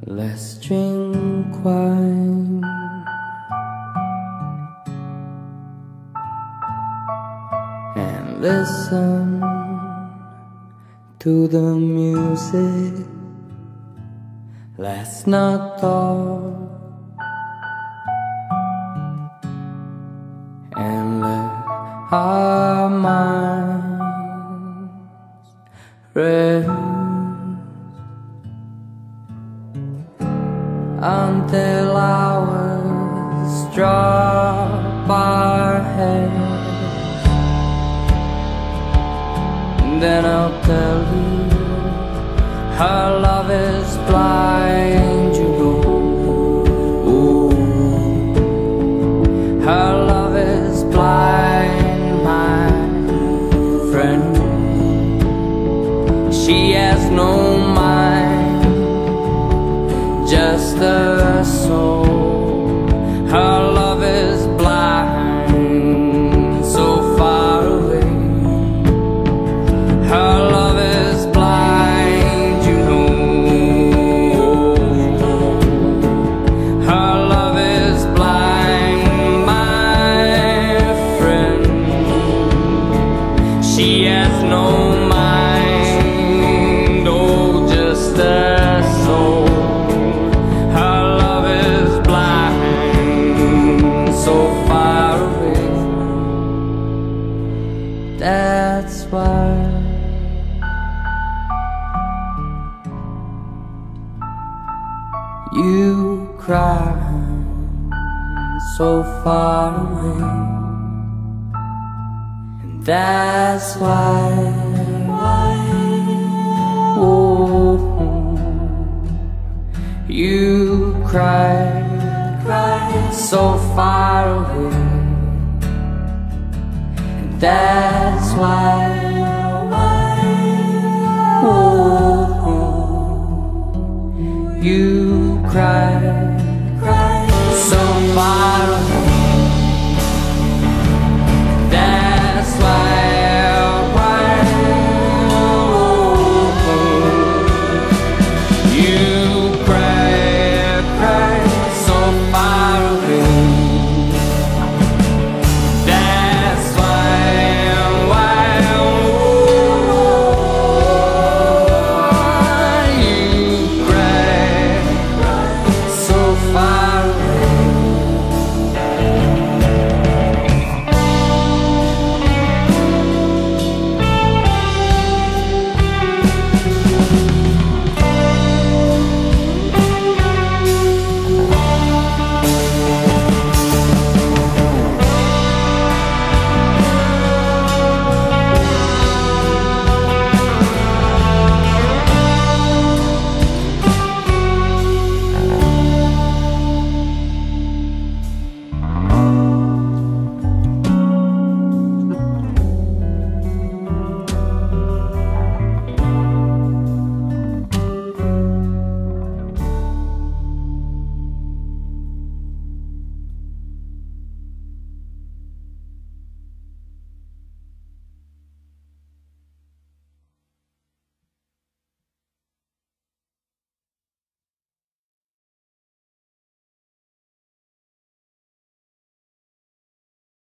Let's drink wine and listen to the music. Let's not talk and let our minds rest until hours drop our heads. Then I'll tell you her love is blind, you know. Ooh, her love is blind, my friend. She has no mind, just a soul. Her love is blind, so far away. Her love is blind, you know. Her love is blind, my friend. She has no mind, oh, just a soul. That's why you cry so far away, and that's why oh, you cry so far away. That's why oh, you cry so far away.